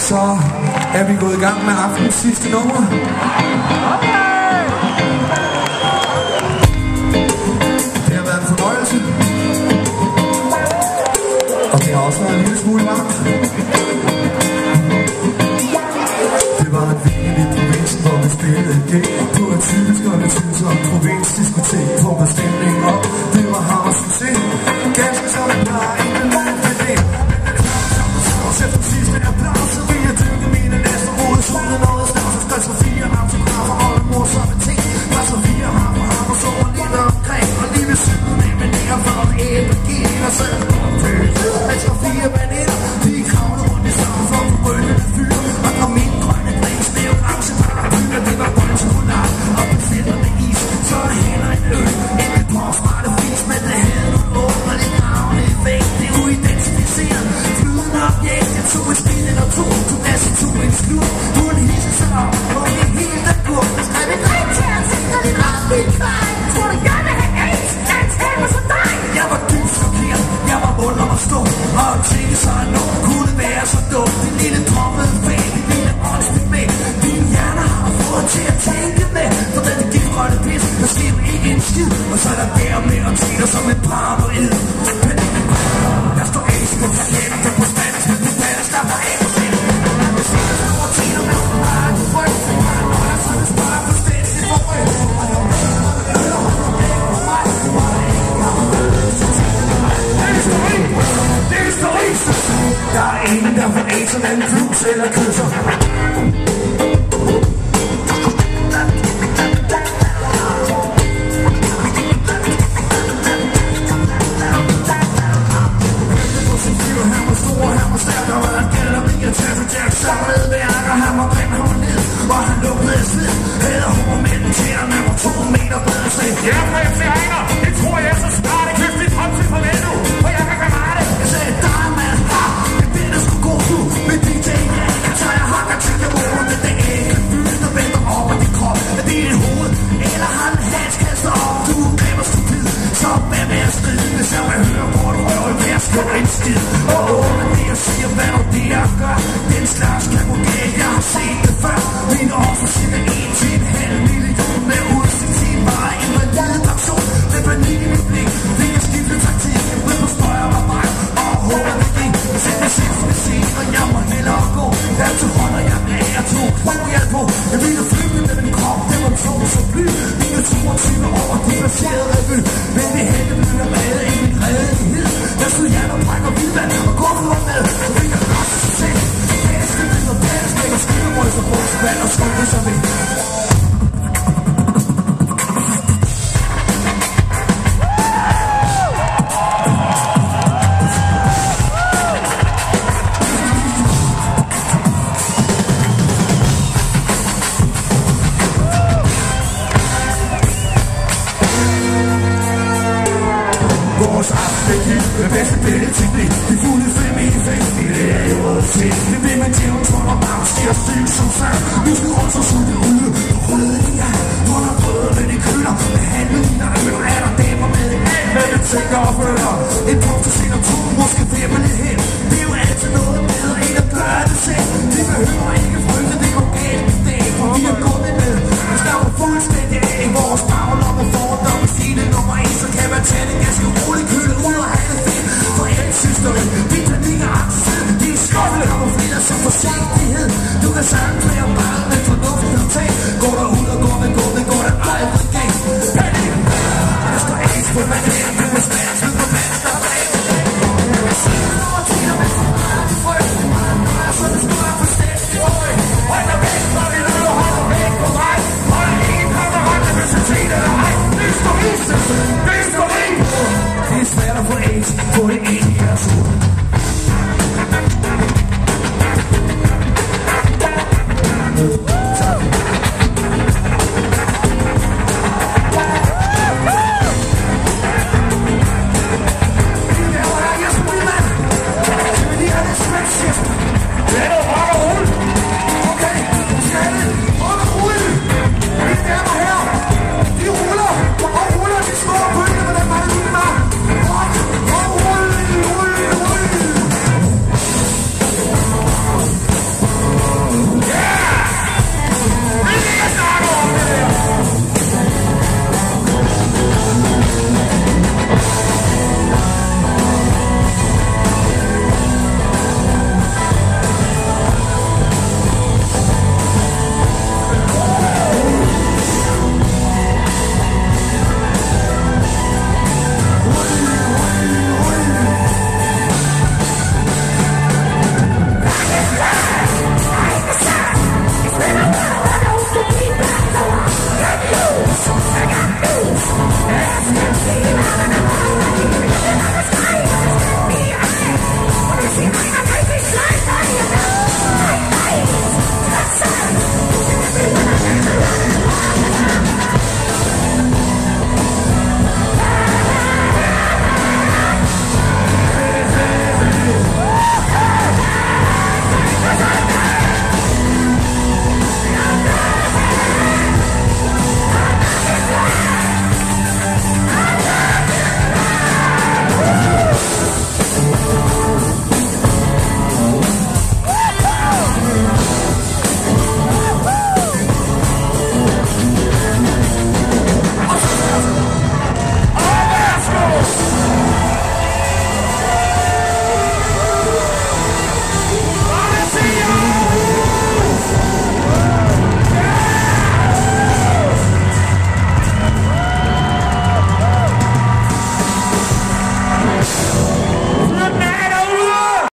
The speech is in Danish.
Så er vi gået i gang med aftens sidste nummer. Det har været en fornøjelse. Og det har også været en lille smule varmt. Det var en weekend i provinsen, hvor vi spillede en gig på et typisk og et tvivlsomt provinsdiskotek på bestemning. Og det var hammer succes. Ganske som et par, ikke noget for det. Efter sidste applaus, så vil jeg dykke mine næste hoved. Solen noget snart, så skrev så 4 autografer og en morsomme ting. Var så 4 hammer, så var lidt omkring. Og lige ved siden af, men der var et æblegin og sad jeg tror 4 vaninder, de kravlede rundt i sammen for at få rødende fyr. Og kom min grønne drinks, det er jo orangebare byer. Det var grøn chokolade og besætter med is. Så er det heller en øl, en lidt påsmarte fis. Men det havde nogle underlige navne i væk, det er uidentificeret. Flydende objekt, jeg tog et spil eller to. Tog næsten tog en slut, uden hisse sig op. Og det helt er gået, der skrev et ring til at tænke lidt ret lidt kvej. Tror du jeg vil have AIDS, da jeg taler som dig? Jeg var dybt chokeret, jeg var under at stå. Og tænke sig, at nogen kunne være så dum. Det lille drømmede fag, det lille åndsligt med. Din hjerne har fået til at tænke med. For den giftgrønne pis, der sker ikke en skid. Og så er der der med og tænker som et par på ed. Der står AIDS på kalender på stand. Du falder slap dig af på sind. Jeg ser der store tiner med for meget. Du frygter for mig, når jeg så vil spare på stændigt for rød. Der er ingen, der får AIDS eller en flus eller kysser. Han var stor, han var stærk, og han gælder mig at tage for Jack. Sammen med værker, han var grim, han var ned, og han lukkede af sved. Havde hår mellem tæerne, han var 2 meter bedre sted. Ja, for FC Ejner, det tror jeg så snart. Jeg købte mit håndtil for vel nu, for jeg kan gøre det. Jeg sagde, dig mand, jeg ved, det skulle gå nu. Med DJ, ja, jeg tager jeg hakker til jeg vågen. Men det er ikke fyldt, der venter op af din krop. Er det et hoved, eller har en hals kastet op? Du glemmer stupid, så hvad med at stride? Hvis jeg vil høre på et røv, vil jeg slå en skid. Og under det jeg siger, hvad nu det jeg gør. Den slags kan gå galt, jeg har set det før. Mine offer cirka 1-1,5 million med udsigt til en bare invalide pension. Det er panik i mit blik, det er skiftet taktik. Jeg ved på støjer mig mig, og håber det gik. Sæt mig selv skal se, og jeg må hellere gå. Jeg tog hånd, og jeg blev af to hjælp på. Jeg ville flygte med min krop, det var tung som bly. Mine 22 år, de baserede revy. Men det hældte blev jeg reddet i min redelighed. Jeg stod hjem og brækker vildvand og går for med. Så vil jeg rette sig selv. Danske vind og dansk, og skydebrøs og brugsvand og skubbe sig ved. Vores afsnit med bedste billedteknik. De fulde fem i fest, det er jo rødt til. Det vil med djævn, tror og bagst, de er syg som sang. Nu skal rundt og sulte ude på røde ja. Under brødre, de køler med handliner. Men er der damer med en alt, hvad vi tænker og føler. En punkt til sin og to, måske vipper lidt hen. Det er jo altid noget bedre end at gøre det selv. De behøver ikke frygte, det går galt med det. For vi er gået med. Vi snapper fuldstændig af vores baglomme fordomme. Sine nummer 1, så kan man tage det ganske roligt. Køle ud og have det fedt. For elsysteri, vi panik og angst. De er skuffede, kamuflerer som forsigtighed. Du kan sagtens være bare med fornuften og tag. Går der ud og går, men går der aldrig galt. Panik! Jeg står AIDS på hvad det er, men med svært slid på vand, der er bag. Jeg siger over tiner med for meget i frygten. Så det skal være forstændigt. Hold da væk, når vi løber, hold da væk på vej. Hold da ingen kommer ret, hvis jeg tænker eller ej. Det er svært at få AIDS på det ene jeres hoved.